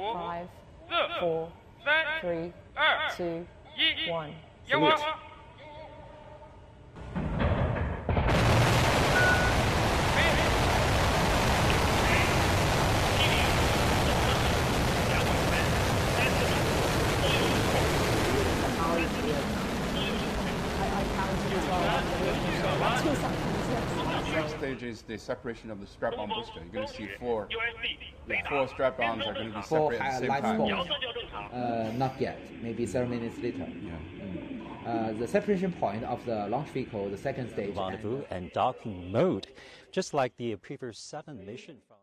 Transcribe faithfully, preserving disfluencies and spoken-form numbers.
Five, four, three, two, one. Salute. Next stage is the separation of the strap-on booster. You're going to see four, the four strap-ons are going to be Four separate at the light same time. spots. Uh, not yet. Maybe seven minutes later. Yeah. Mm. Uh, the separation point of the launch vehicle, the second stage. Rendezvous and docking mode, just like the previous seven mission. From